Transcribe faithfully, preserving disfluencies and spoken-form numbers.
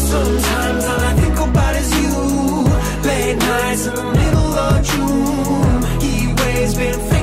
Sometimes all I think about is you. Late nights in the middle of June. Heat waves been